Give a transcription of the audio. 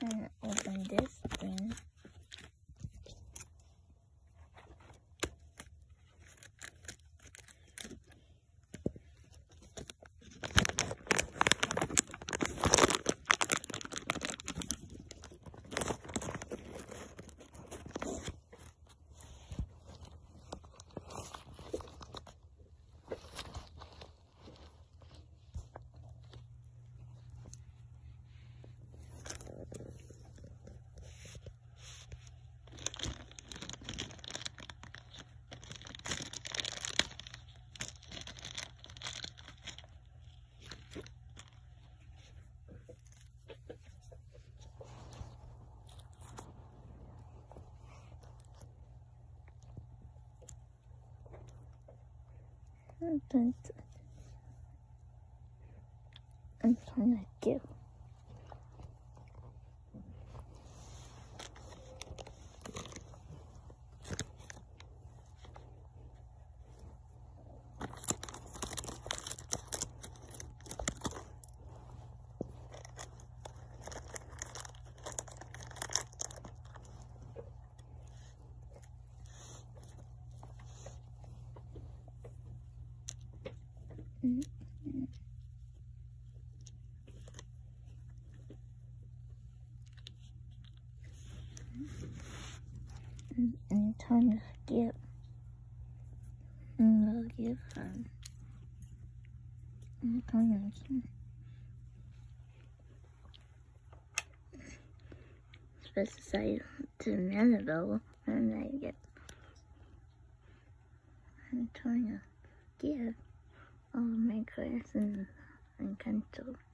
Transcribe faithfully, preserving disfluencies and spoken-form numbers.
and open this thing. I'm trying to, I'm trying to do. Mm-hmm. And time to skip. And we'll give her. And time to supposed to say to a minute ago, and I get. I'm trying to give all of my class and, and cancel.